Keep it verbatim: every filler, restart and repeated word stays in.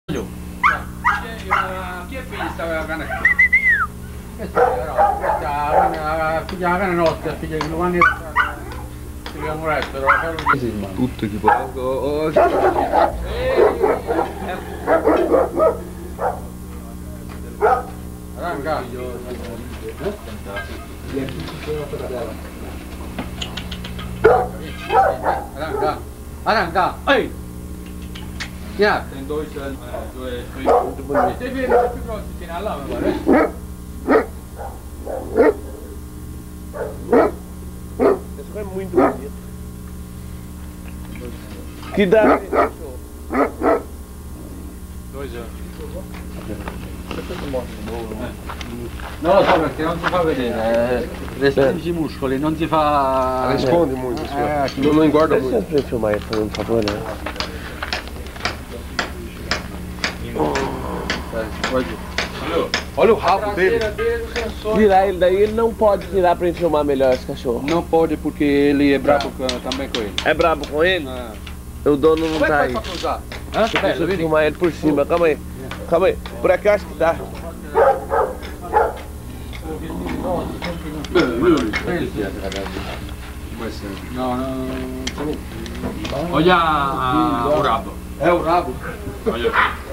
Chi è figlia la canna? Questa è figlia la canna nostra, figlia di Giovanni si chiama Muretto, però tutto tipo oh, Arranca. Arranca. Arranca. Ehi. Yeah. Tem dois anos, dois, dois. Teve ele più grossi fino alla guarda. Esse é muito bonito. Que idade tem esse cachorro? Dois anos. Non lo so perché non si fa vedere, eh, restringi i muscoli, non si fa... Risponde muito, eh, eh, não, não engorda Deixa muito. eu filmar ele, por favor, né? Olha o rabo dele. Virar ele daí, ele não pode virar pra gente filmar melhor esse cachorro. Não pode porque ele é bravo com, também com ele. É brabo com ele? Ah. O dono não Como é que tá faz aí. pra cruzar? Hã? Deixa Bello, eu vedi? filmar ele por cima, calma aí. Calma aí, por aqui eu acho que dá. No, no, no. Olha o rabo. É o rabo. Olha.